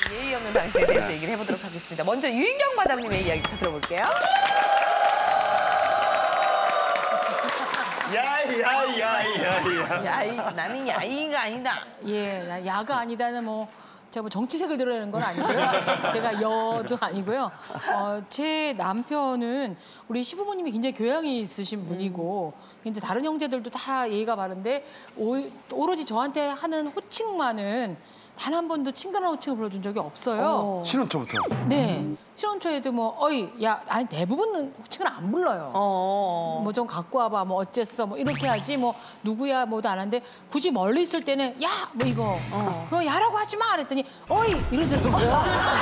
예의 없는 당시에 대해서 얘기를 해보도록 하겠습니다. 먼저 유인경 마담님의 이야기부터 들어볼게요. 야이, 나는 야이가 아니다. 예, 야가 아니다는 뭐 제가 뭐 정치색을 드러내는 건 아니고요. 제가 여도 아니고요. 제 남편은 우리 시부모님이 굉장히 교양이 있으신 분이고 이제 다른 형제들도 다 예의가 바른데 오로지 저한테 하는 호칭만은 단 한 번도 친근한 호칭을 불러준 적이 없어요. 신혼초부터? 네. 신혼초에도 뭐 어이, 야, 아니 대부분은 호칭을 안 불러요. 뭐 좀 갖고 와봐, 뭐 어쨌어, 뭐 이렇게 하지, 뭐 누구야, 뭐도 안 하는데 굳이 멀리 있을 때는 야, 뭐 이거, 뭐 야라고 하지 마, 그랬더니 어이 이러더라고요.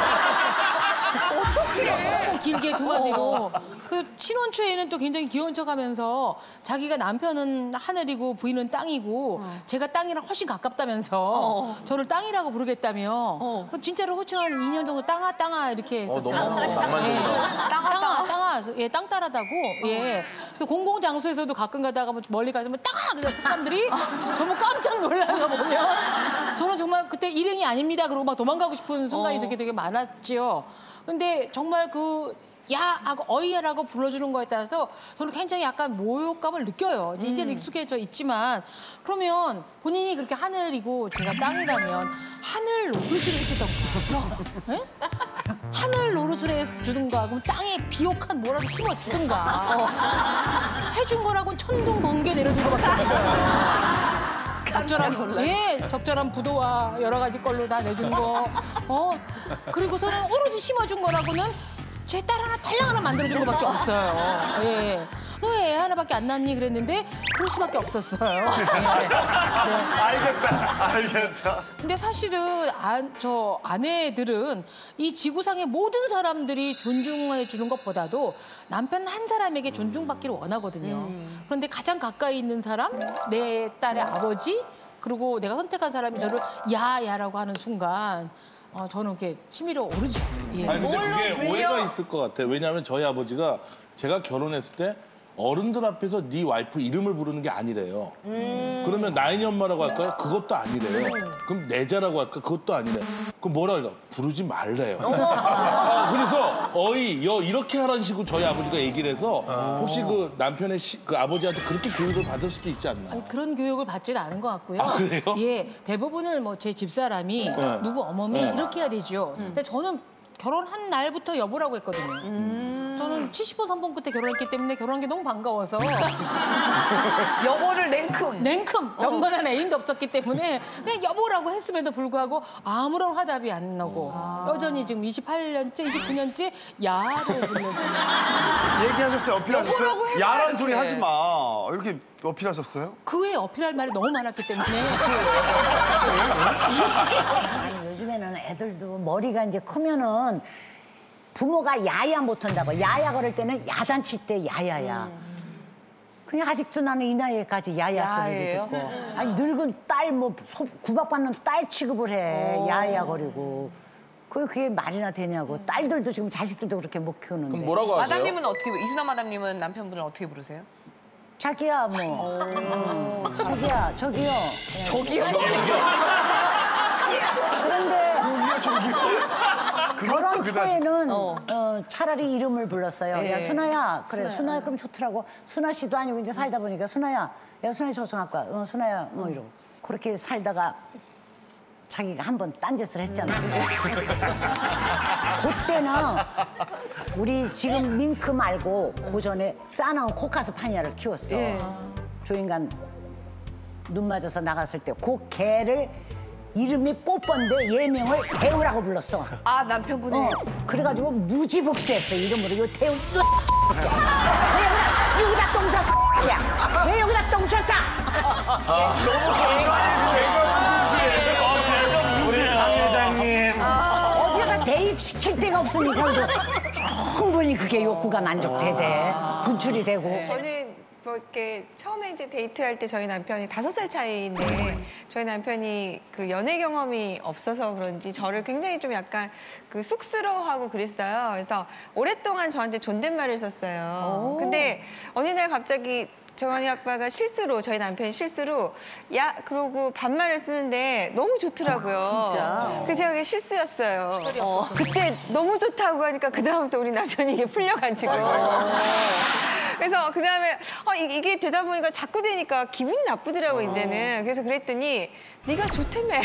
어떻게? 조금 길게 두 마디로. 그 신혼초에는 또 굉장히 귀여운 척하면서 자기가 남편은 하늘이고 부인은 땅이고 제가 땅이랑 훨씬 가깝다면서 저를 땅이라고 부르겠다며 진짜로 호칭 한 2년 정도 땅아 이렇게 했었어요. 너무 낭만적이다. 땅아 예, 땅 따라다고 예. 또 공공 장소에서도 가끔 가다가 뭐 멀리 가서 뭐 땅아 그래서 사람들이 정말 깜짝 놀라서 보면 저는 정말 그때 일행이 아닙니다 그러고 막 도망가고 싶은 순간이 되게 많았지요. 근데 정말 그 야하고 어이야라고 불러주는 거에 따라서 저는 굉장히 약간 모욕감을 느껴요. 이제는 익숙해져 있지만 그러면 본인이 그렇게 하늘이고 제가 땅이라면 하늘 노릇을 해주던가 네? 하늘 노릇을 해주든가 그럼 땅에 비옥한 뭐라도 심어주든가 해준 거라고는 천둥 번개 내려준 거밖에 없어요. 적절한 부도와 여러 가지 걸로 다 내준 거. 그리고서는 오로지 심어준 거라고는 제 딸 하나 탈랑 하나 만들어준 거밖에 없어요. 예. 너 애 하나밖에 안 낳니 그랬는데 그럴 수밖에 없었어요. 네. 알겠다. 근데 사실은 저 아내들은 이 지구상의 모든 사람들이 존중해 주는 것보다도 남편 한 사람에게 존중받기를 원하거든요. 그런데 가장 가까이 있는 사람, 내 딸의 아버지, 그리고 내가 선택한 사람이 저를 야야라고 하는 순간 저는 이렇게 치밀어 오르죠. 예. 아니 근데 그게 오해가 있을 것 같아요. 왜냐하면 저희 아버지가 제가 결혼했을 때 어른들 앞에서 네 와이프 이름을 부르는 게 아니래요. 그러면 나인이 엄마라고 할까요? 그것도 아니래요. 그럼 내자라고 할까? 그것도 아니래. 그럼 뭐라 할까? 부르지 말래요. 그래서 어이, 여 이렇게 하라는 식으로 저희 아버지가 얘기를 해서 혹시 그 남편의 그 아버지한테 그렇게 교육을 받을 수도 있지 않나? 아니, 그런 교육을 받지는 않은 것 같고요. 아, 그래요? 예, 대부분은 뭐 제 집사람이 누구 어머니 이렇게 해야 되죠. 근데 저는 결혼한 날부터 여보라고 했거든요. 저는 70호 선봉 끝에 결혼했기 때문에 결혼한 게 너무 반가워서 여보를 냉큼 연번한 애인도 없었기 때문에 그냥 여보라고 했음에도 불구하고 아무런 화답이 안 나고 여전히 지금 28년째, 29년째 야를 불러주는. 얘기하셨어요? 어필하셨어요? 여보라고 해줘야지. 야란 소리 하지 마. 이렇게 어필하셨어요? 그 외에 어필할 말이 너무 많았기 때문에 아니, 요즘에는 애들도 머리가 이제 크면은 부모가 야야 못한다고. 야야 그럴 때는 야단칠 때 야야야. 그냥 아직도 나는 이 나이에까지 야야 소리를 듣고. 아니 늙은 딸 뭐 구박받는 딸 취급을 해. 야야거리고. 그게 말이나 되냐고. 딸들도 지금 자식들도 그렇게 못 키우는데. 그럼 뭐라고 하세요? 마담님은 어떻게 이순아 마담님은 남편분을 어떻게 부르세요? 자기야 뭐. 자기야 저기요. 저기요? 그런데 결혼 그다지. 초에는 차라리 이름을 불렀어요. 예. 야 순아야. 그래 순아야 그럼 좋더라고. 순아 씨도 아니고 이제 살다 보니까 순아야. 야 순아 씨 어서 갖고 와. 순아야 뭐 이러고. 그렇게 살다가 자기가 한 번 딴짓을 했잖아. 그때는 우리 지금 밍크 말고 그 전에 싸나운 코카스 파니아를 키웠어. 조인간 눈 맞아서 나갔을 때 그 개를 이름이 뽀뽀인데 예명을 대우라고 불렀어. 아 남편분이 그래가지고 무지복수했어 이름으로. 요 대우 왜 여기다 똥 쌌어? 야, 왜 여기다 똥 쌌어? 우리 강 회장님. 어디다가 대입시킬 데가 없으니까 그래도 충분히 그게 욕구가 만족되대. 분출이 되고. 저는 뭐 이렇게 처음에 이제 데이트할 때 저희 남편이 5살 차이인데 저희 남편이 그 연애 경험이 없어서 그런지 저를 굉장히 좀 약간 그 쑥스러워하고 그랬어요. 그래서 오랫동안 저한테 존댓말을 썼어요. 근데 어느 날 갑자기 정원이 아빠가 실수로 저희 남편이 실수로 야 그러고 반말을 쓰는데 너무 좋더라고요. 진짜? 그 제가 그게 실수였어요. 그때 너무 좋다고 하니까 그 다음부터 우리 남편이 이게 풀려가지고. 그래서 그 다음에 이게 되다 보니까 자꾸 되니까 기분이 나쁘더라고 이제는. 그래서 그랬더니 네가 좋다며.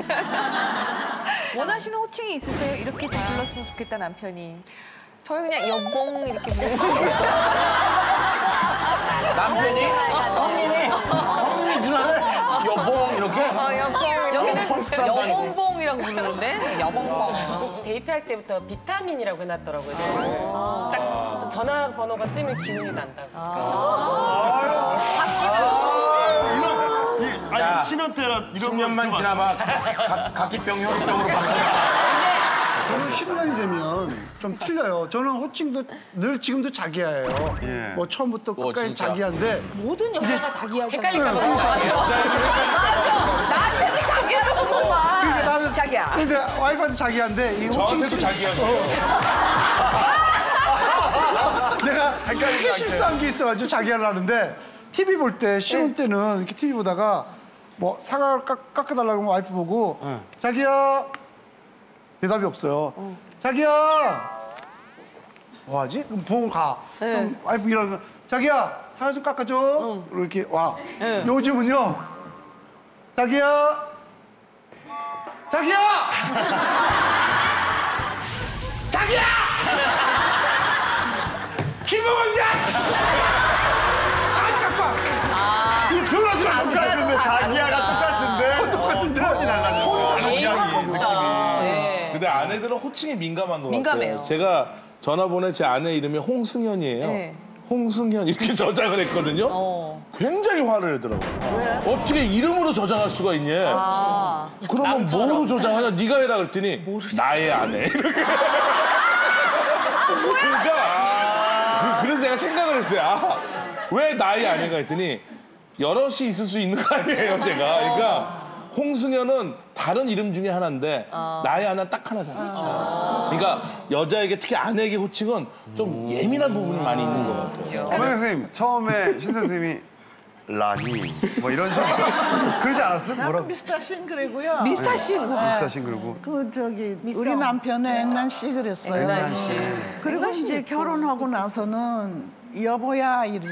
원하시는 호칭이 있으세요? 이렇게 불렀으면 좋겠다 남편이. 저를 그냥 여봉 이렇게 부르시고. 남편이 형님이 누나를 여봉 이렇게. 여봉. 여기는 펄스한 거 아니고. 여봉봉이라고 부르는데 여봉봉. 데이트할 때부터 비타민이라고 해놨더라고요. 저를. 딱 전화번호가 뜨면 기운이 난다고. 아니 신혼 때라 이런 10년만 지나봐 각기병이 혈병으로 바뀌어. 저는 10년이 되면 좀 틀려요. 저는 호칭도 늘 지금도 자기야예요. 예. 뭐 처음부터 끝까지 진짜? 자기야인데 모든 여자가 자기야. 헷갈릴까 봐. 나한테도 자기야로 부르구만. 그러니까 나는 자기야. 근데 와이프한테 자기야인데 이 호칭 저한테도 자기야. 내가 크게 실수한 게 있어가지고 자기야를 하는데 TV 볼 때 신혼 때는 이렇게 TV 보다가 뭐 사과를 깎아달라고 하면 와이프 보고 자기야 대답이 없어요. 자기야 뭐하지? 그럼 부엌으로 가. 그럼 와이프 일하면 자기야 사과 좀 깎아줘. 이렇게 와. 요즘은요 자기야 자기야 자기야 김홍은야 이거 별로 안 똑같은데 자기야가 똑같은데 톤이 달라져. 다른 지향이 느낌이. 근데 아내들은 호칭에 민감한 것 민감해요. 같아요. 제가 전화번호에 제 아내 이름이 홍승현이에요. 네. 홍승현 이렇게 저장을 했거든요. 굉장히 화를 내더라고요. 어떻게 이름으로 저장할 수가 있냐. 그러면 뭐로 저장하냐. 네가 해라 그랬더니 나의 아내. 이렇게. 그러니까 그래서 내가 생각을 했어요. 왜 나의 아내가 했더니 여럿이 있을 수 있는 거 아니에요, 제가. 그러니까 홍승현은 다른 이름 중에 하나인데 나의 하나 딱 하나잖아요. 그러니까 여자에게 특히 아내에게 호칭은 좀 예민한 부분이 많이 있는 것 같아요. 어머니 선생님 처음에 신 선생님이 라니 뭐 이런 식으로 그러지 않았어요? 뭐라고? 미스터 싱글이고요. 미스터 싱. 비슷하 싱그러고. 그 저기 우리 남편은 앵난 씨 그랬어요. 앵난 씨. 그리고 이제 결혼하고 나서는 여보야 이랬지.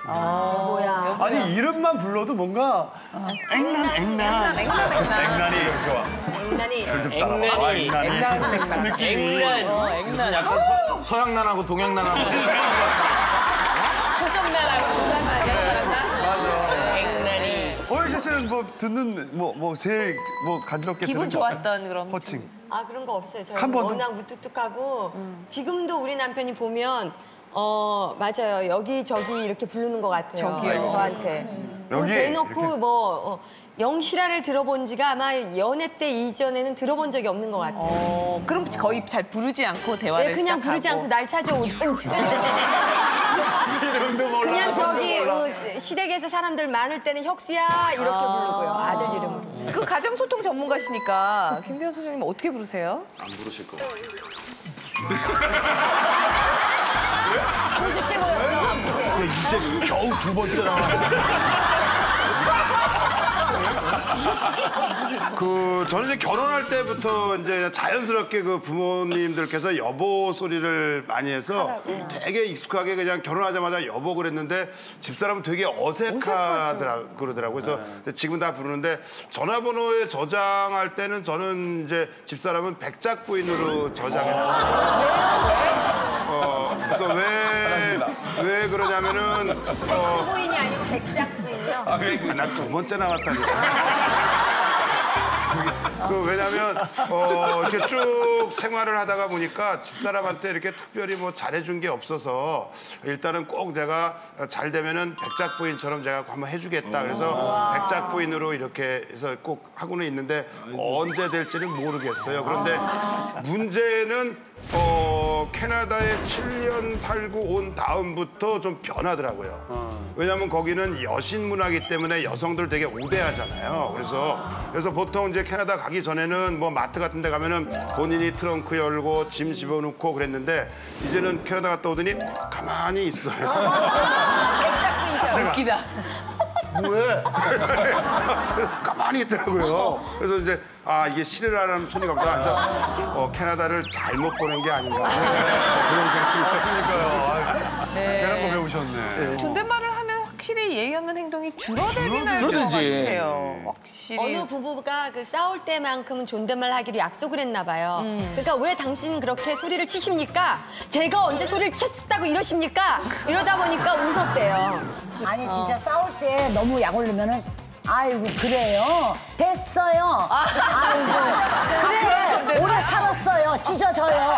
아니 이름만 불러도 뭔가 앵난 앵난이 좋아. 앵난이. 슬쩍 따라와. 앵난이 느낌이. 약간 서양난하고 동양난하고. 오해재 씨는 뭐 듣는 뭐 제일 뭐 간지럽게 기분 들은 거 좋았던 그런 호칭. 아 그런 거 없어요. 한 저는 번도? 워낙 무뚝뚝하고 지금도 우리 남편이 보면 맞아요. 여기저기 이렇게 부르는 것 같아요. 저기요. 저한테. 여기 대놓고 이렇게? 뭐 영실화를 들어본 지가 아마 연애 때 이전에는 들어본 적이 없는 것 같아요. 그럼 거의 잘 부르지 않고 대화를 네, 그냥 부르지 시작하고. 않고 날 찾아오던지. 이름도 몰라. 그냥 저기 몰라. 시댁에서 사람들 많을 때는 혁수야 이렇게 부르고요. 아들 이름으로. 그 가정 소통 전문가시니까 김대현 소장님 어떻게 부르세요? 안 부르실 거. 무슨 때 보였어? 아프게. 이제 겨우 두 번째라. 저는 이제 결혼할 때부터 이제 자연스럽게 그 부모님들께서 여보 소리를 많이 해서 되게 익숙하게 그냥 결혼하자마자 여보 그랬는데 집사람은 되게 그러더라고요. 그래서 지금 다 부르는데 전화번호에 저장할 때는 저는 이제 집사람은 백작 부인으로 저장해 놨어요. 그래서 왜 그러냐면은 부인이 아니고 백작 부인이요? 난 두 번째 나왔다니까. 왜냐면 이렇게 쭉 생활을 하다가 보니까 집사람한테 이렇게 특별히 뭐 잘해준 게 없어서 일단은 꼭 내가 잘 되면은 백작 부인처럼 제가 한번 해주겠다. 그래서 백작 부인으로 이렇게 해서 꼭 하고는 있는데 언제 될지는 모르겠어요. 그런데 문제는 캐나다에 7년 살고 온 다음부터 좀 변하더라고요. 왜냐면 거기는 여신 문화이기 때문에 여성들 되게 우대하잖아요. 그래서 보통 이제 캐나다 가기 전에는 뭐 마트 같은 데 가면은 본인이 트렁크 열고 짐 집어넣고 그랬는데 이제는 캐나다 갔다 오더니 가만히 있어요. 백작 부인 진짜 웃기다. 왜? 가만히 있더라고요. 그래서 이제 이게 시레라는 소리가 보다 캐나다를 잘못 보낸 게 아닌가 그런 생각이 있어요. 그런 거 배우셨네. 존댓말을 하면 확실히 예의 없는 행동이 줄어들긴 할 것 같아요. 확실히. 어느 부부가 그 싸울 때만큼은 존댓말 하기로 약속을 했나 봐요. 그러니까 왜 당신 그렇게 소리를 치십니까? 제가 언제 소리를 쳤다고 이러십니까? 이러다 보니까 웃었대요. 아니 진짜 싸울 때 너무 약 올리면은 아이고 그래요 됐어요 아이고 그래 오래 살았어요 찢어져요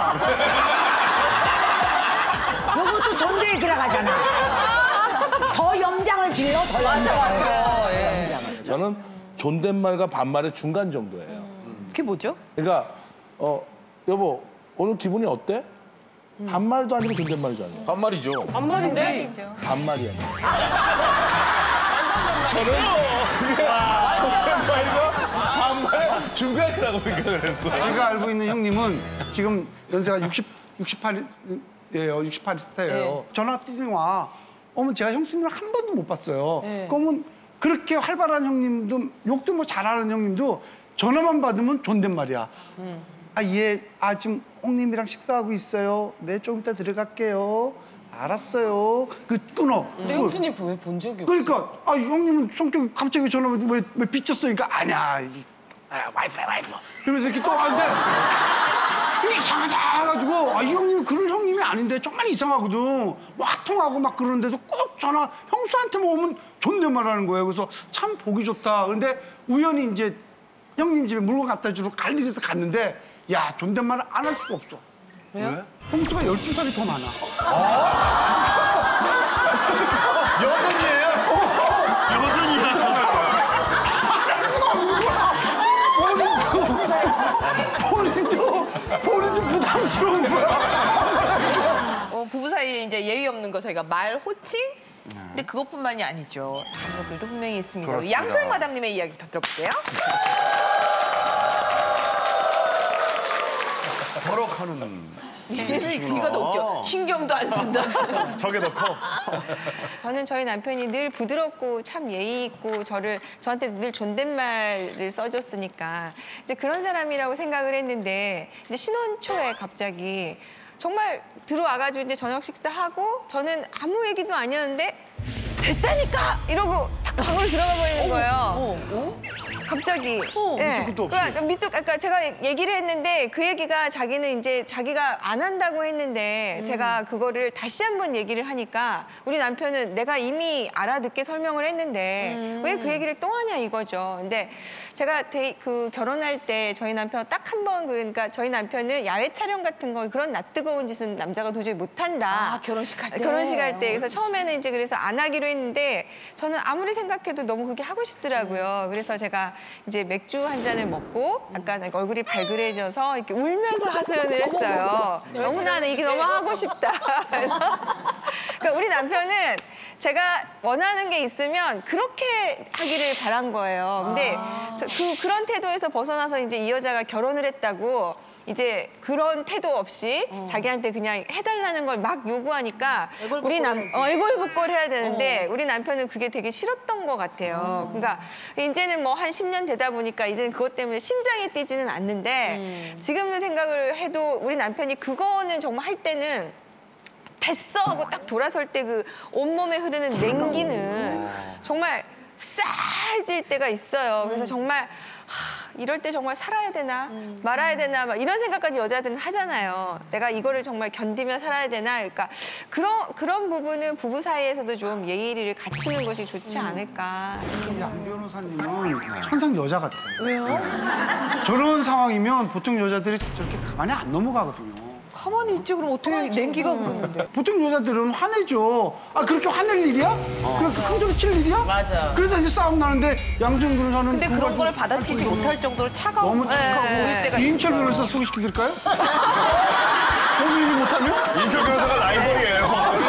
요것도 존댓말 들어가잖아 더 염장을 질러 더 염장을 저는 존댓말과 반말의 중간 정도예요. 그게 뭐죠? 그러니까 여보 오늘 기분이 어때? 반말도 아니고 존댓말도 아니고 반말이죠. 반말이지. 반말이 아니에요. 저는 그게 존댓말과 반말 중간이라고 생각을 했어요. 제가 알고 있는 형님은 지금 연세가 68이에요. 68세예요. 전화 뛰니 와. 어머 제가 형수님을 한 번도 못 봤어요. 그러면 그렇게 활발한 형님도 욕도 뭐 잘하는 형님도 전화만 받으면 존댓말이야. 지금 형님이랑 식사하고 있어요. 네, 좀 이따 들어갈게요. 알았어요. 끊어. 근데 형수님 왜 본 적이 없어요? 그러니까 형님은 성격이 갑자기 전화 받으면 왜 삐쳤어? 그러니까 아니야. 와이프. 그러면서 이렇게 또 하는데 이상하다 해가지고 이 형님이 그런 형님이 아닌데 정말 이상하거든. 막 통하고 막 그러는데도 꼭 전화 형수한테만 오면 존댓말하는 거예요. 그래서 참 보기 좋다. 그런데 우연히 이제 형님 집에 물건 갖다 주러 갈 일이 있어서 갔는데 야 존댓말을 안 할 수가 없어. 왜요? 형수가 12살이 더 많아. 본인도 부담스러운 거야. 부부 사이에 이제 예의 없는 거 저희가 말 호칭? 근데 그것뿐만이 아니죠. 다른 것들도 분명히 있습니다. 그렇습니다. 양소영 마담님의 이야기 더 들어볼게요. 버럭하는. 이제는 귀가 더 웃겨. 신경도 안 쓴다. 저게 더 커. 저는 저희 남편이 늘 부드럽고 참 예의 있고 저한테 늘 존댓말을 써줬으니까 이제 그런 사람이라고 생각을 했는데 이제 신혼 초에 갑자기 정말 들어와가지고 이제 저녁 식사하고 저는 아무 얘기도 아니었는데 됐다니까 이러고 탁 방으로 들어가 버리는 거예요. 갑자기. 예. 밑도 끝도 없이. 그러니까 제가 얘기를 했는데 그 얘기가 자기는 이제 자기가 안 한다고 했는데 제가 그거를 다시 한번 얘기를 하니까 우리 남편은 내가 이미 알아듣게 설명을 했는데 왜 그 얘기를 또 하냐 이거죠. 근데 제가 그 결혼할 때 저희 남편 딱 한 번 그러니까 저희 남편은 야외 촬영 같은 거 그런 낯 뜨거운 짓은 남자가 도저히 못 한다. 결혼식 할 때. 결혼식 할 때. 그래서 처음에는 이제 그래서 안 하기로 했는데 저는 아무리 생각해도 너무 그게 하고 싶더라고요. 그래서 제가 이제 맥주 한 잔을 먹고 약간 얼굴이 발그레져서 이렇게 울면서 하소연을 했어요. 너무나 이게 너무 하고 싶다. 그러니까 우리 남편은 제가 원하는 게 있으면 그렇게 하기를 바란 거예요. 근데 그런 태도에서 벗어나서 이제 이 여자가 결혼을 했다고 이제 그런 태도 없이 자기한테 그냥 해달라는 걸 막 요구하니까 애걸복걸 해야 되는데 우리 남편은 그게 되게 싫었던 것 같아요. 그러니까 이제는 뭐 한 10년 되다 보니까 이제는 그것 때문에 심장이 뛰지는 않는데 지금도 생각을 해도 우리 남편이 그거는 정말 할 때는 됐어 하고 딱 돌아설 때 그 온몸에 흐르는 냉기는 정말 싸해질 때가 있어요. 그래서 정말 이럴 때 정말 살아야 되나 말아야 되나 막 이런 생각까지 여자들은 하잖아요. 내가 이거를 정말 견디며 살아야 되나. 그러니까 그런 부분은 부부 사이에서도 좀 예의를 갖추는 것이 좋지 않을까. 양 변호사님은 천상 여자 같아요. 왜요? 저런 상황이면 보통 여자들이 저렇게 가만히 안 넘어가거든요. 가만히 있지 그럼 어떻게 냉기가 그러는데. 보통 여자들은 화내죠. 그렇게 화낼 일이야? 그렇게 큰 소리 칠 일이야? 맞아. 그래서 이제 싸움 나는데 양정 변호사는 근데 그런 거를 받아치지 못할 정도로 차가운 너무 차가워 보일 때가 이인철 있어요. 변호사 소개시켜드릴까요? 본인이 못하면? 인철 변호사가 라이벌이에요.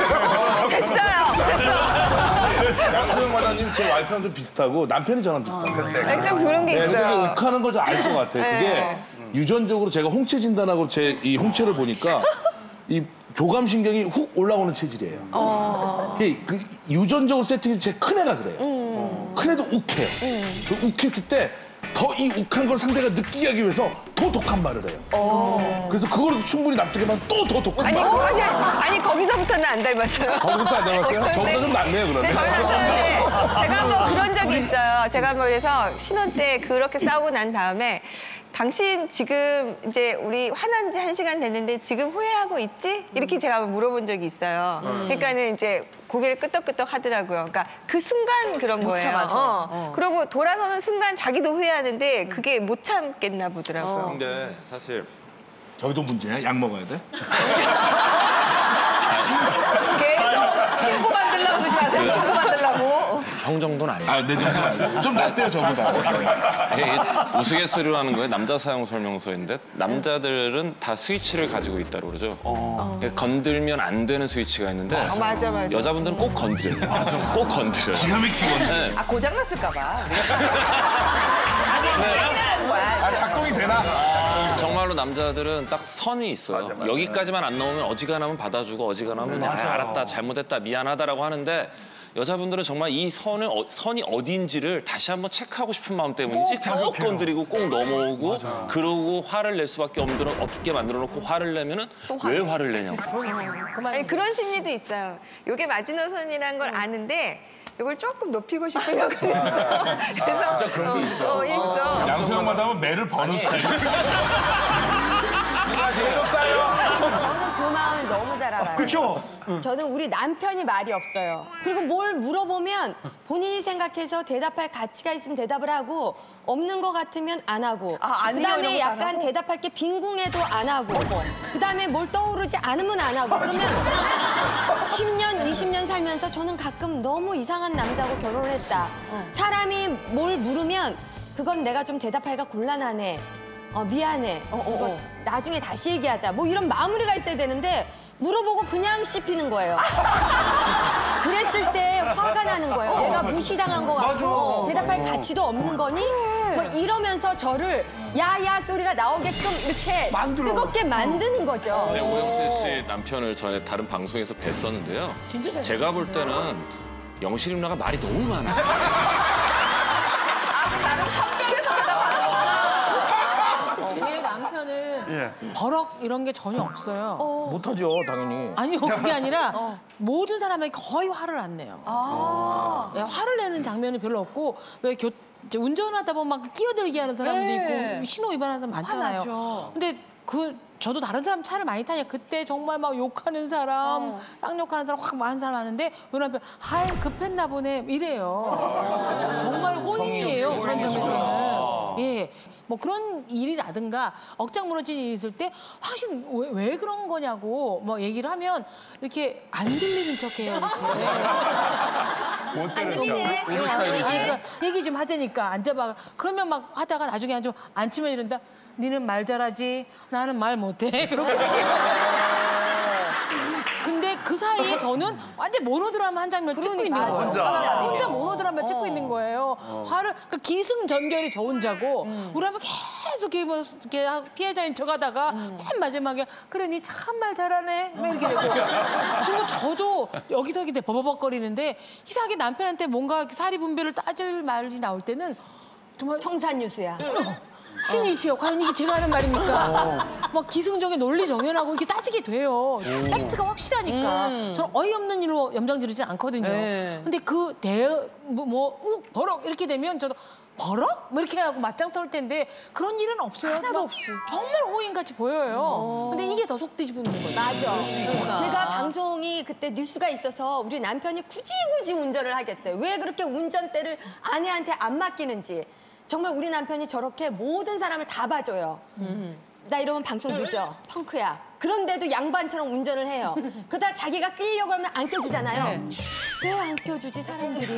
됐어요. 양소영 마담님 제 와이프랑 좀 비슷하고 남편이 저랑 비슷한 거예요. 좀 그런 게 근데 있어요. 그게 욱하는 걸 좀 알 것 같아요. 그게 유전적으로 제가 홍채 진단하고 제 이 홍채를 보니까 이 교감신경이 훅 올라오는 체질이에요. 그 유전적으로 세팅이 제 큰애가 그래요. 큰애도 욱해요. 그 욱했을 때 더 이 욱한 걸 상대가 느끼게 하기 위해서 더 독한 말을 해요. 그래서 그거로도 충분히 납득해만 또 더 독한 말. 아니 거기서부터는 안 닮았어요. 거기서부터 안 닮았어요? 저보다 좀 낫네요, 그러면. 네, 저희 남편한테 제가 한번 그런 적이 있어요. 제가 한번 그래서 신혼 때 그렇게 싸우고 난 다음에 당신 지금 이제 우리 화난 지 1시간 됐는데 지금 후회하고 있지? 이렇게 제가 한번 물어본 적이 있어요. 그러니까는 이제 고개를 끄덕끄덕 하더라고요. 그러니까 그 순간 그런 거예요. 참아서. 그러고 돌아서는 순간 자기도 후회하는데 그게 못 참겠나 보더라고요. 근데 사실 저기도 문제야? 약 먹어야 돼? 계속 친구 만들려고 그러지 마세요. 친구 만들려고. 형 정도는 아니에요. 아, 내 정도는 아니고. 좀 낫대요, 저보다. 이게 우스갯소리로 하는 거예요. 남자 사용 설명서인데 남자들은 다 스위치를 가지고 있다고 그러죠. 건들면 안 되는 스위치가 있는데 맞아. 여자분들은 꼭 건드려요. 꼭 건드려요. 기가 막히거든. 네. 아 고장 났을까 봐. 하는 거야. 아, 작동이 되나? 정말로 남자들은 딱 선이 있어요. 여기까지만 안 나오면 어지간하면 받아주고 어지간하면 알았다, 잘못했다, 미안하다라고 하는데 여자분들은 정말 이 선이 어딘지를 다시 한번 체크하고 싶은 마음 때문인지 꼭 건드리고 꼭 넘어오고 그러고 화를 낼 수밖에 없게 만들어 놓고 화를 내면은 왜 화를 내냐고. 아니, 그런 심리도 있어요. 이게 마지노선이라는 걸 아는데 이걸 조금 높이고 싶은 적은 있어요. 그래서 진짜 그런 게 있어. 있어. 양소영 마담은 매를 버는 스타일. 저는 그 마음을 너무 잘 알아요. 그렇죠? 저는 우리 남편이 말이 없어요. 그리고 뭘 물어보면 본인이 생각해서 대답할 가치가 있으면 대답을 하고 없는 것 같으면 안 하고 아니요, 이런 그다음에 것도 안 약간 하고? 대답할 게 빈궁해도 안 하고 그다음에 뭘 떠오르지 않으면 안 하고 그러면 10년, 20년 살면서 저는 가끔 너무 이상한 남자하고 결혼을 했다. 사람이 뭘 물으면 그건 내가 좀 대답하기가 곤란하네. 미안해. 이거 나중에 다시 얘기하자. 뭐 이런 마무리가 있어야 되는데 물어보고 그냥 씹히는 거예요. 그랬을 때 화가 나는 거예요. 내가 무시당한 것 같고 대답할 가치도 없는 거니? 뭐 이러면서 저를 야야 소리가 나오게끔 이렇게 뜨겁게 만드는 거죠. 네, 오영실 씨 남편을 전에 다른 방송에서 뵀었는데요. 제가 볼 때는 영실 누나가 말이 너무 많아요. 나는 성격에서 대답하는 거구나. 제 남편은 버럭 이런 게 전혀 없어요. 못하죠, 당연히. 아니요, 그게 아니라 모든 사람에게 거의 화를 안 내요. 네, 화를 내는 장면이 별로 없고 왜 이제 운전하다 보면 막 끼어들게 하는 사람도 있고 신호 위반하는 사람 많잖아요. 근데 저도 다른 사람 차를 많이 타니까 그때 정말 막 욕하는 사람, 쌍욕하는 사람 확 많은 사람 많은데 우리 남편 하이 급했나 보네 이래요. 정말 호인이에요. 그런 점에서는. 예. 뭐 그런 일이라든가 억장 무너진 일이 있을 때 사실 왜 그런 거냐고 뭐 얘기를 하면 이렇게 안 들리는 척해요. 못 들리네. 그러니까 얘기 좀 하자니까 앉아봐. 그러면 막 하다가 나중에 좀 앉히면 이런다. 니는 말 잘하지? 나는 말 못해. 그러겠지. 근데 그 사이에 저는 완전 모노드라마 한 장면 찍고 있는 거예요. 혼자 모노드라마 찍고 있는 거예요. 화를 그 기승전결이 저 혼자고 우리 한번 계속 이렇게 피해자인 척하다가 맨 마지막에 그래 니 참 말 잘하네 막 이렇게 되고 그리고 저도 여기저기 이렇게 버벅거리는데 이상하게 남편한테 뭔가 사리 분별을 따질 말이 나올 때는 정말 청산유수야. 신이시여. 과연 이게 제가 하는 말입니까? 막 기승전결 논리 정연하고 이렇게 따지게 돼요. 팩트가 확실하니까. 저는 어이없는 일로 염장 지르진 않거든요. 근데 그 버럭 이렇게 되면 저도 버럭? 뭐 이렇게 하고 맞짱 떠올 텐데 그런 일은 없어요. 하나도 없이. 정말 호인같이 보여요. 근데 이게 더 속 뒤집는 거죠. 맞아. 제가 방송이 그때 뉴스가 있어서 우리 남편이 굳이 운전을 하겠대. 왜 그렇게 운전대를 아내한테 안 맡기는지. 정말 우리 남편이 저렇게 모든 사람을 다 봐줘요. 나 이러면 방송 늦어. 펑크야. 그런데도 양반처럼 운전을 해요. 그러다 자기가 끼려고 하면 안 껴주잖아요. 왜 안 껴주지 사람들이?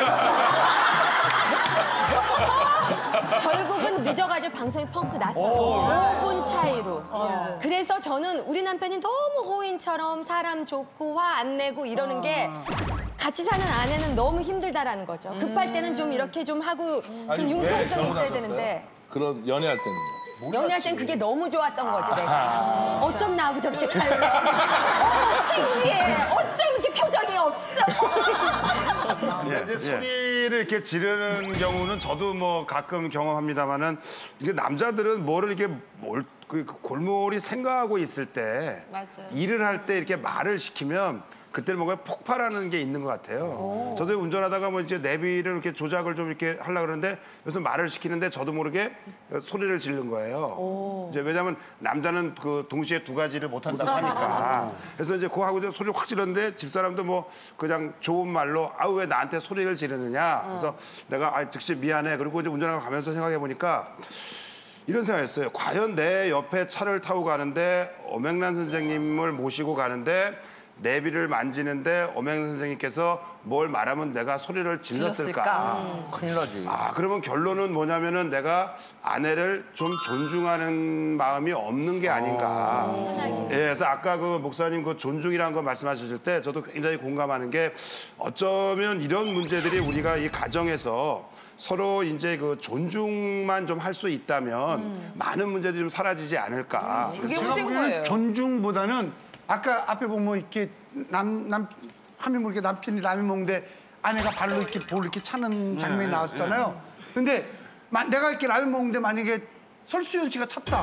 결국은 늦어가지고 방송이 펑크 났어요. 5분 차이로. 그래서 저는 우리 남편이 너무 호인처럼 사람 좋고 화 안 내고 이러는 게 같이 사는 아내는 너무 힘들다라는 거죠. 급할 때는 좀 이렇게 좀 하고 좀 융통성이 있어야 되는데. 그런 연애할 때는요? 연애할 땐 그게 너무 좋았던 거지, 내가. 어쩜 나하고 저렇게 달라. 신기해. 어쩜 이렇게 표정이 없어. 이제 소리를 이렇게 지르는 경우는 저도 뭐 가끔 경험합니다만은 이게 남자들은 뭐를 이렇게 그 골몰이 생각하고 있을 때 일을 할 때 이렇게 말을 시키면 그때는 뭔가 폭발하는 게 있는 것 같아요. 저도 운전하다가 뭐 이제 내비를 이렇게 조작을 좀 이렇게 하려고 그러는데 그래서 말을 시키는데 저도 모르게 소리를 지르는 거예요. 이제 왜냐하면 남자는 그 동시에 두 가지를 못 한다고 하니까. 그래서 이제 그거 하고 이제 소리를 확 지르는데 집사람도 뭐 그냥 좋은 말로 아우 왜 나한테 소리를 지르느냐. 그래서 내가 즉시 미안해. 그리고 이제 운전하고 가면서 생각해 보니까 이런 생각했어요. 과연 내 옆에 차를 타고 가는데 엄앵란 선생님을 모시고 가는데 내비를 만지는데 엄앵란 선생님께서 뭘 말하면 내가 소리를 질렀을까? 큰일 나지. 그러면 결론은 뭐냐면은 내가 아내를 좀 존중하는 마음이 없는 게 아닌가. 예, 그래서 아까 그 목사님 그 존중이라는 거 말씀하셨을 때 저도 굉장히 공감하는 게 어쩌면 이런 문제들이 우리가 이 가정에서 서로 이제 그 존중만 좀 할 수 있다면 많은 문제들이 좀 사라지지 않을까. 그게 제가 문제인 보기에는 거예요. 존중보다는 아까 앞에 보면 이렇게 하면 이렇게 남편이 라면 먹는데 아내가 발로 이렇게 볼 이렇게 차는 장면이 나왔었잖아요. 근데 내가 이렇게 라면 먹는데 만약에 설수연 씨가 찼다.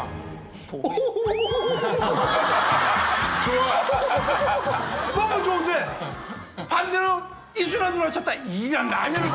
좋아. 너무 좋은데 반대로 이순환 누나 찼다. 이란 라면을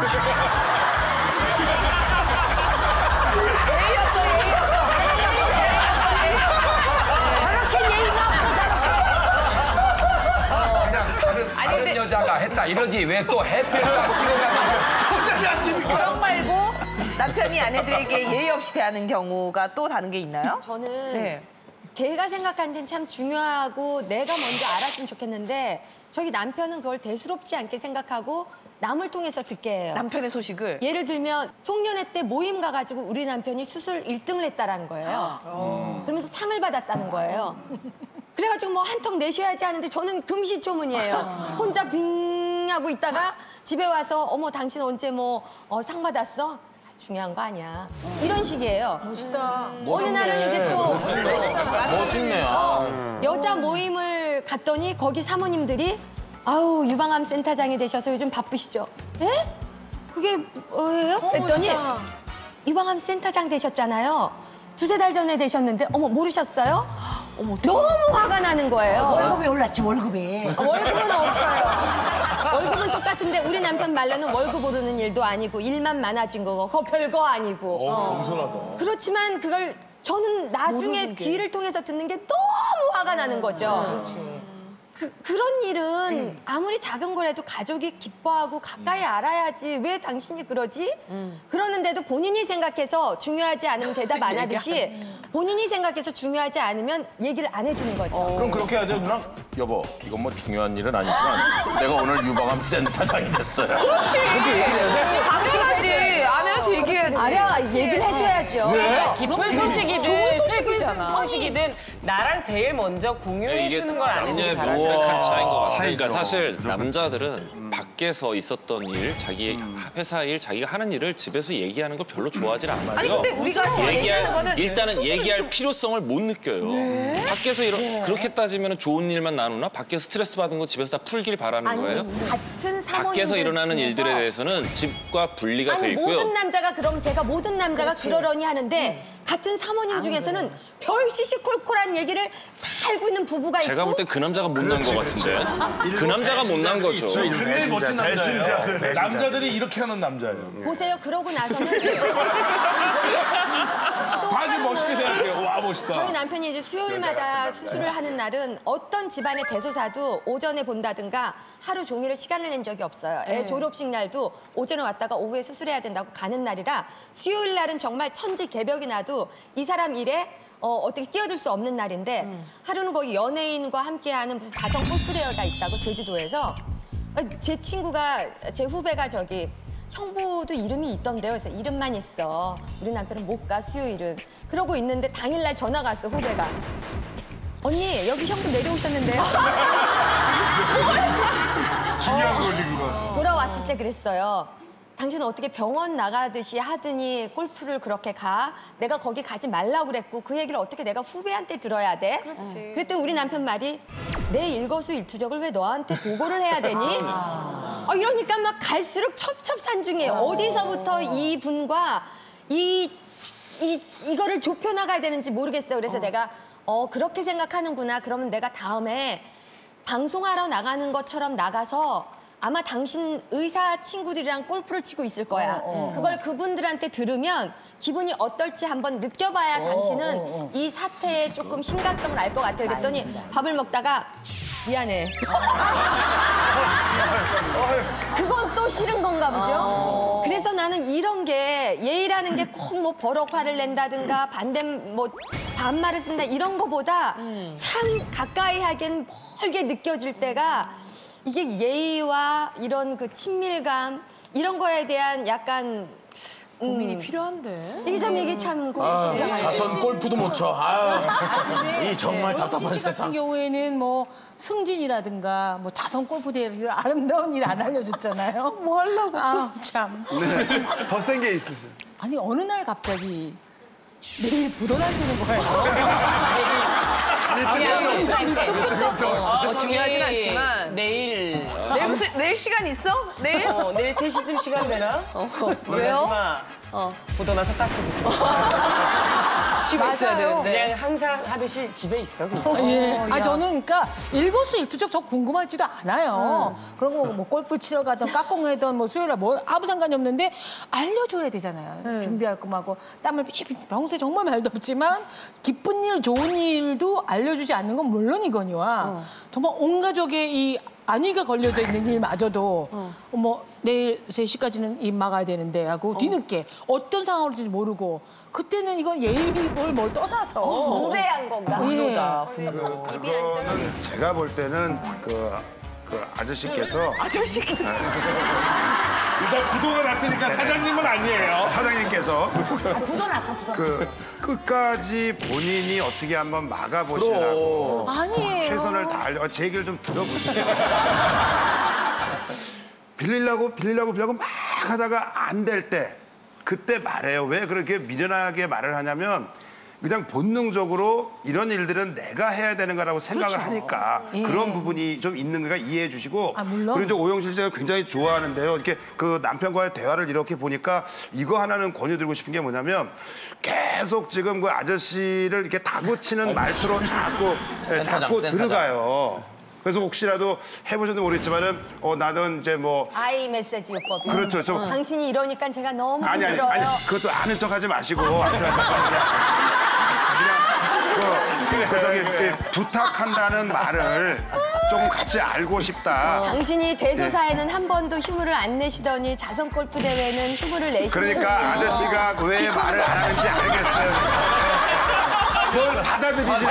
다른 여자가 했다 이러지 왜 또 해피를 딱 찍어가지고 저랑 말고 남편이 아내들에게 예의 없이 대하는 경우가 또 다른 게 있나요? 저는 제가 생각하는 데는 참 중요하고 내가 먼저 알았으면 좋겠는데 저희 남편은 그걸 대수롭지 않게 생각하고 남을 통해서 듣게 해요. 남편의 소식을? 예를 들면 송년회 때 모임 가가지고 우리 남편이 수술 1등을 했다라는 거예요. 그러면서 상을 받았다는 거예요. 그래가지고 뭐 한턱 내셔야지 하는데 저는 금시초문이에요. 혼자 빙 하고 있다가 집에 와서 어머 당신 언제 뭐 상 받았어? 중요한 거 아니야. 이런 식이에요. 멋있다. 어느 날은 이제 또 멋있네. 여자 모임을 갔더니 거기 사모님들이 아우 유방암 센터장이 되셔서 요즘 바쁘시죠? 에? 그게 뭐예요? 그랬더니 유방암 센터장 되셨잖아요. 2-3달 전에 되셨는데 어머 모르셨어요? 어머 너무 화가 나는 거예요. 월급이 올랐지, 월급이. 월급은 없어요. 월급은 똑같은데 우리 남편 말로는 월급 오르는 일도 아니고 일만 많아진 거고 그거 별거 아니고. 겸손하다. 그렇지만 그걸 저는 나중에 귀를 통해서 듣는 게 너무 화가 나는 거죠. 그런 일은 아무리 작은 거라도 가족이 기뻐하고 가까이 알아야지 왜 당신이 그러지? 그러는데도 본인이 생각해서 중요하지 않으면 대답 안 하듯이 본인이 생각해서 중요하지 않으면 얘기를 안 해주는 거죠. 그럼 그렇게 해야 돼 누나? 여보 이건 뭐 중요한 일은 아니지만 내가 오늘 유방암 센터장이 됐어요. 그렇지. 당연하지. 아내한테 얘기해야지. 알아, 얘기를 해줘야죠. 그래서 기쁜 소식이든 슬픈 소식이든 나랑 제일 먼저 공유해주는 걸 아내들이 바라죠. 큰 차이인 것 같아요. 그러니까 사실 남자들은 밖에서 있었던 일, 자기 회사 일, 자기가 하는 일을 집에서 얘기하는 걸 별로 좋아하지 않아요. 아니 근데 우리가 지금 얘기하는 거는 일단은 얘기할 필요성을 못 느껴요. 밖에서 그렇게 따지면 좋은 일만 나누나? 밖에서 스트레스 받은 거 집에서 다 풀길 바라는 거예요? 같은 사모님들 밖에서 일어나는 중에서 일들에 대해서는 집과 분리가 돼 아니 있고요. 모든 남자가 그럼 제가 모든 남자가 그러려니 하는데 같은 사모님 중에서는 별 시시콜콜한 얘기를 다 알고 있는 부부가 있고 제가 볼 때 그 남자가 못난 것 같은데. 그 남자가 못난 거죠. 굉장히 멋진 남자예요. 배신자. 남자들이 이렇게 하는 남자예요. 보세요. 그러고 나서는 다시 멋있게 생각해요. 와 멋있다. 저희 남편이 이제 수요일마다 수술을 하는 날은 어떤 집안의 대소사도 오전에 본다든가 하루 종일을 시간을 낸 적이 없어요. 애 졸업식 날도 오전에 왔다가 오후에 수술해야 된다고 가는 날이라 수요일 날은 정말 천지개벽이 나도 이 사람 일에 어떻게 끼어들 수 없는 날인데 하루는 거기 연예인과 함께하는 무슨 자성 골프대회가 있다고 제주도에서 제 친구가 제 후배가 저기 형부도 이름이 있던데요. 그래서 이름만 있어. 우리 남편은 못 가 수요일은. 그러고 있는데 당일날 전화가 왔어 후배가. 언니 여기 형부 내려오셨는데요. 중요한 거지 그거. 돌아왔을 때 그랬어요. 당신은 어떻게 병원 나가듯이 하더니 골프를 그렇게 가? 내가 거기 가지 말라고 그랬고 그 얘기를 어떻게 내가 후배한테 들어야 돼? 그렇지. 그랬더니 우리 남편 말이 내 일거수일투족을 왜 너한테 보고를 해야 되니? 이러니까 막 갈수록 첩첩산중이에요. 어디서부터 이분과 이거를 좁혀나가야 되는지 모르겠어요. 그래서 내가 그렇게 생각하는구나. 그러면 내가 다음에 방송하러 나가는 것처럼 나가서 아마 당신 의사 친구들이랑 골프를 치고 있을 거야. 그걸 그분들한테 들으면 기분이 어떨지 한번 느껴봐야 당신은 이 사태의 조금 심각성을 알 것 같아. 그랬더니 밥을 먹다가 미안해. 그건 또 싫은 건가 보죠. 그래서 나는 이런 게 예의라는 게 꼭 뭐 버럭 화를 낸다든가 반말을 쓴다 이런 거보다 참 가까이 하기엔 멀게 느껴질 때가 이게 예의와 이런 그 친밀감 이런 거에 대한 약간 고민이 필요한데. 이게 참 고민이 자선 골프도 못 쳐. 이 정말 답답한 씨 같은 세상. 경우에는 뭐 승진이라든가 뭐 자선 골프 대회를 아름다운 일 안 알려줬잖아요. 뭐 하려고 또 참. 네. 더 센 게 있으세요? 아니 어느 날 갑자기 내일 부도난 되는 거예요. 중요하진 않지만 내일 시간 있어? 내일? 내일 3시쯤 시간 되나? 왜요? 보도 나서 딱 집으지. 집에 있어야 되는데. 그냥 항상 하듯이 집에 있어. 저는 그러니까 일거수일투족 저 궁금하지도 않아요. 그런 거 뭐 골프 치러 가든 까꿍하든 뭐 수요일날 뭐 아무 상관이 없는데 알려줘야 되잖아요. 준비할 거하고 땀을 삐삐 평소에 정말 말도 없지만 기쁜 일 좋은 일도 알려주지 않는 건 물론이거니와 정말 온 가족의 이 안위가 걸려져 있는 일마저도 내일 3시까지는 입 막아야 되는데 하고 뒤늦게 어떤 상황일지 모르고 그때는 이건 예의를 뭘 떠나서 무례한 건가? 분노다. 그거는 제가 볼 때는 그 아저씨께서 일단 부도가 났으니까 사장님은 아니에요. 사장님께서 부도 났어. 그 끝까지 본인이 어떻게 한번 막아보시라고 아니에요. 최선을 다하려 제 얘기를 좀 들어보세요. 빌리려고 막 하다가 안 될 때 그때 말해요. 왜 그렇게 미련하게 말을 하냐면 그냥 본능적으로 이런 일들은 내가 해야 되는 거라고 생각을 하니까 그런 부분이 좀 있는 거니까 이해해 주시고 물론. 그리고 이제 오영실 씨가 굉장히 좋아하는데요. 이렇게 그 남편과의 대화를 이렇게 보니까 이거 하나는 권유드리고 싶은 게 뭐냐면 계속 지금 그 아저씨를 이렇게 다구치는 말투로 자꾸 들어가요. 그래서 혹시라도 해보셨는지 모르겠지만은 나는 이제 뭐 아이 메시지 요법이. 그렇죠. 당신이 이러니까 제가 너무 아니 힘들어요. 그것도 아는 척하지 마시고 그냥 저기 부탁한다는 말을 좀 같이 알고 싶다. 당신이 대소사에는 한 번도 휴무를 안 내시더니 자선 골프 대회는 휴무를 내시는 그러니까 아저씨가 왜 말을 안 하는지 알겠어요. 그걸 받아들이지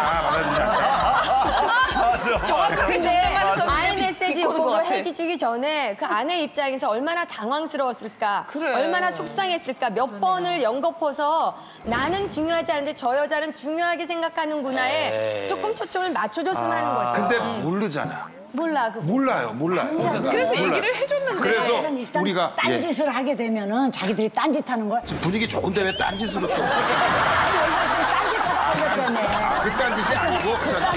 않잖아. 근데 아이 메시지 요법을 해주기 전에 그 아내 입장에서 얼마나 당황스러웠을까, 얼마나 속상했을까, 몇 번을 연거퍼서 나는 중요하지 않은데 저 여자는 중요하게 생각하는구나에 조금 초점을 맞춰줬으면 하는 거죠. 근데 모르잖아. 몰라요. 그래서 얘기를 해줬는데. 그래서 일단 우리가 딴짓을 하게 되면은 자기들이 딴짓하는 걸 분위기 좋은데 왜 딴짓으로 또. 그 딴짓이 아니고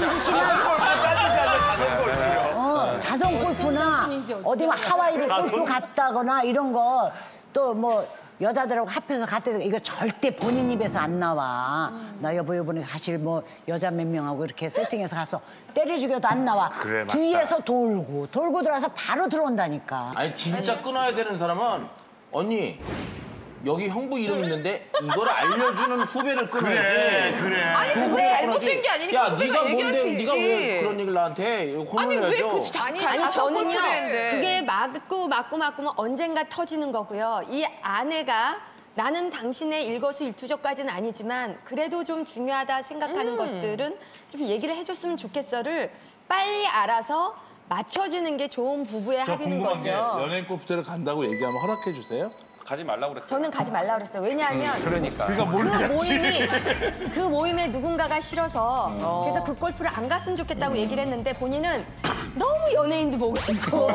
자전 골프나 어디 하와이를 골프 갔다거나 이런 거 또 뭐 여자들하고 합해서 갔다 이거 절대 본인 입에서 안 나와. 나 여보 이번에 사실 뭐 여자 몇 명하고 이렇게 세팅해서 가서 때려 죽여도 안 나와. 그래, 맞다. 뒤에서 돌고 들어와서 바로 들어온다니까. 아니 진짜 끊어야 되는 사람은 언니 여기 형부 이름 있는데 이걸 알려주는 후배를 끊어야지. 그래. 아니 그거 잘못된 게 아니니까 야 후배가 네가 얘기할 수 뭔데 있지. 네가 왜 그런 얘기를 나한테 혼을 내줘. 아니 저는요 그게 맞고 언젠가 터지는 거고요. 이 아내가 나는 당신의 일거수일투족까지는 아니지만 그래도 좀 중요하다 생각하는 것들은 좀 얘기를 해줬으면 좋겠어를 빨리 알아서 맞춰주는 게 좋은 부부의 저 합의는 궁금한 게 거죠. 연예인 골프대를 간다고 얘기하면 허락해 주세요? 가지 말라고 그랬어요. 저는 가지 말라 그랬어요. 왜냐하면 그러니까. 그 모임에 누군가가 싫어서 그래서 그 골프를 안 갔으면 좋겠다고 얘기를 했는데 본인은 너무 연예인도 보고 싶고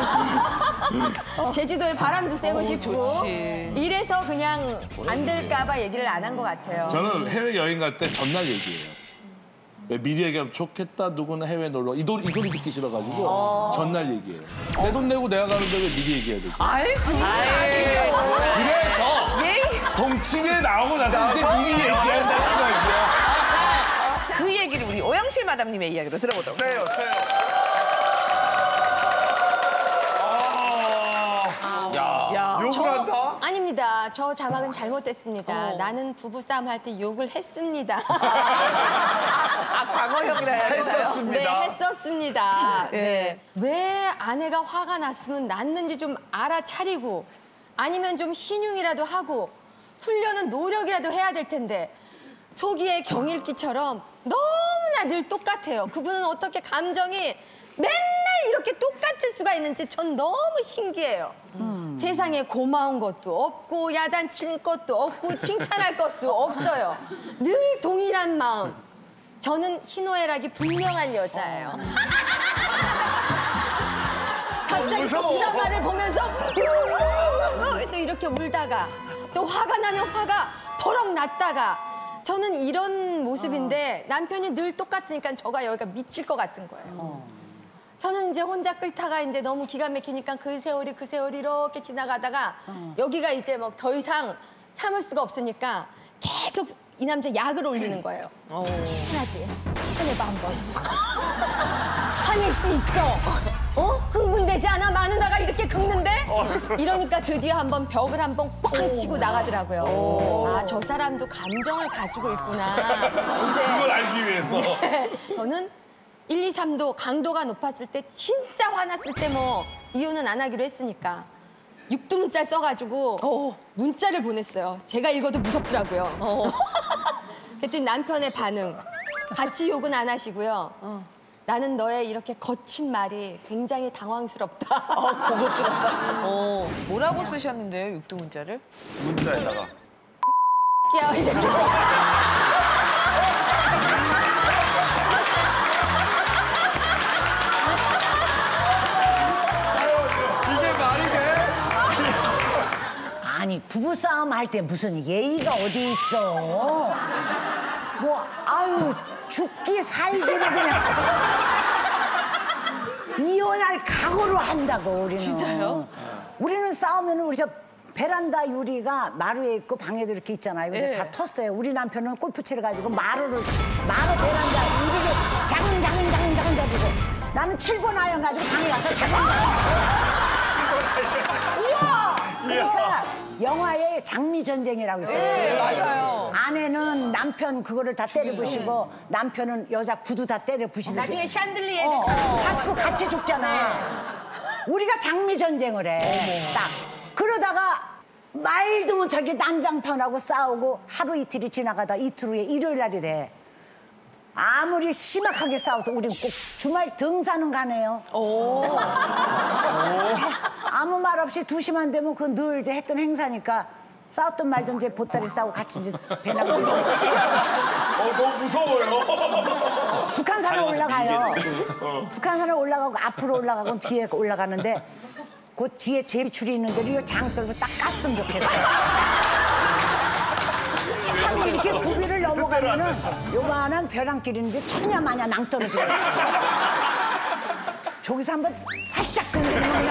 제주도에 바람도 쐬고 싶고 이래서 그냥 안 될까 봐 얘기를 안 한 것 같아요. 저는 해외 여행 갈 때 전날 얘기해요. 왜 미리 얘기하면 좋겠다 누구는 해외 놀러 이 소리 듣기 싫어가지고 전날 얘기해요. 내 돈 내고 내가 가는데 왜 미리 얘기해야 되지? 그래서 동칭에 나오고 나서 이제 미리 얘기한다는 거예요. 그 얘기를 우리 오영실 마담님의 이야기로 들어보도록 세요. 욕을 한다? 아닙니다. 저 자막은 잘못됐습니다. 나는 부부싸움 할 때 욕을 했습니다. 과거형이라 해야 되나요? 네, 했었습니다. 네. 왜 아내가 화가 났으면 났는지 좀 알아차리고 아니면 좀 신용이라도 하고 훈련은 노력이라도 해야 될 텐데 소기의 경일기처럼 너무나 늘 똑같아요. 그분은 어떻게 감정이 맨날 이렇게 똑같을 수가 있는지 전 너무 신기해요. 세상에 고마운 것도 없고 야단치는 것도 없고 칭찬할 것도 없어요. 늘 동일한 마음. 저는 희노애락이 분명한 여자예요. 갑자기 또 드라마를 보면서 또 이렇게 울다가 또 화가 나면 화가 버럭 났다가 저는 이런 모습인데 남편이 늘 똑같으니까 저가 여기가 미칠 것 같은 거예요. 저는 이제 혼자 끓다가 이제 너무 기가 막히니까 그 세월이 이렇게 지나가다가 여기가 이제 뭐 더 이상 참을 수가 없으니까 계속 이 남자 약을 올리는 거예요. 편하지? 해내봐 한번. 화낼 수 있어. 흥분되지 않아? 마누라가 이렇게 긁는데? 이러니까 드디어 한번 벽을 한번 꽝 치고 나가더라고요. 아, 저 사람도 감정을 가지고 있구나. 이제 그걸 알기 위해서. 네, 저는 1, 2, 3도 강도가 높았을 때 진짜 화났을 때 뭐 이혼은 안 하기로 했으니까 육두문자를 써가지고 문자를 보냈어요. 제가 읽어도 무섭더라고요. 그랬더니 남편의 반응. 같이 욕은 안 하시고요. 나는 너의 이렇게 거친 말이 굉장히 당황스럽다. 고급스럽다. 뭐라고 쓰셨는데요, 육두문자를? 문자에다가. 야, 이렇게. 아니 부부싸움 할 때 무슨 예의가 어디 있어. 뭐 아유 죽기 살기를 그냥 이혼할 각오로 한다고 우리는. 진짜요? 우리는 싸우면 우리 저 베란다 유리가 마루에 있고 방에도 이렇게 있잖아요. 근데 다 텄어요. 우리 남편은 골프채를 가지고 마루 베란다 유리를 자근자근 잡고 나는 7번 아이언 가지고 방에 가서 우와! 그러니까 영화에 장미전쟁이라고 있었지. 네, 맞아요. 아내는 남편 그거를 다 때려 부시고 남편은 여자 구두 다 때려 부시듯이. 나중에 샹들리에는 자꾸 같이 죽잖아. 우리가 장미전쟁을 해. 딱. 그러다가 말도 못하게 난장판하고 싸우고 하루 이틀이 지나가다 이틀 후에 일요일 날이 돼. 아무리 심각하게 싸워서 우린 꼭 주말 등산은 가네요. 아무 말 없이 2시만 되면 그 늘 이제 했던 행사니까 싸웠던 말든 이제 보따리 싸고 같이 이제 배나고. 너무 무서워요. 북한산에 올라가요. 북한산에 올라가고 앞으로 올라가고 뒤에 올라가는데 그 뒤에 제비줄이 있는 데를 장 떨고 딱 깠으면 좋겠어요. 산이 이렇게 구비를 넘어가면은 요만한 벼랑길인데 천야마냐 낭떠러지가 있어요. 저기서 한번 살짝 건드리면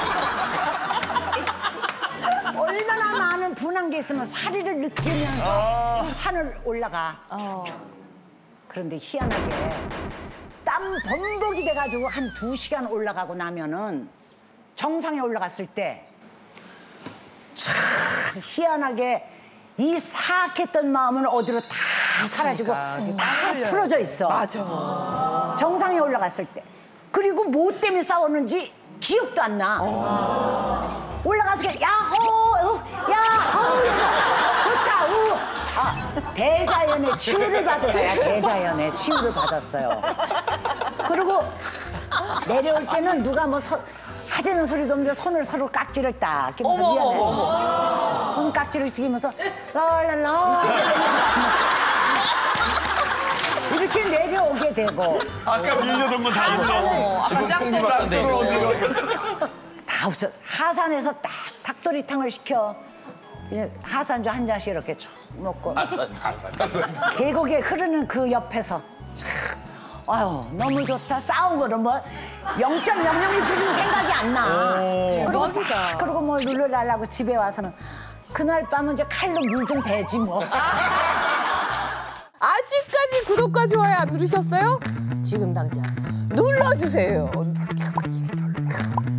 얼마나 많은 분한 게 있으면 사리를 느끼면서 산을 올라가. 쭉쭉. 그런데 희한하게 땀 범벅이 돼가지고 한 2시간 올라가고 나면은 정상에 올라갔을 때 참 희한하게 이 사악했던 마음은 어디로 다 사라지고 다 풀어져 있어. 맞아. 정상에 올라갔을 때. 그리고 뭐 때문에 싸웠는지 기억도 안 나. 올라가서 그냥 야호! 야호! 좋다! 우! 대자연의 치유를 받은 거야. 대자연의 치유를 받았어요. 그리고 내려올 때는 누가 뭐 하지 빠지는 소리도 없는데 손을 서로 깍지를 딱 끼면서 미안해. 손 깍지를 끼면서 랄랄라 이렇게 내려오게 되고 아까 밀려던 건 다 있어. 지금 풍기 박사인데 이거. 다 없어. 하산에서 딱 닭도리탕을 시켜. 이제 하산주 한 잔씩 이렇게 쭉 먹고 계곡에 흐르는 그 옆에서 참 아유 너무 좋다. 싸운 거는 뭐 0.00%는 생각이 안 나. 그리고 싹 그러고 뭐 룰루랄라고 집에 와서는 그날 밤은 이제 칼로 물 좀 베지 뭐. 아직까지 구독과 좋아요 안 누르셨어요? 지금 당장 눌러주세요.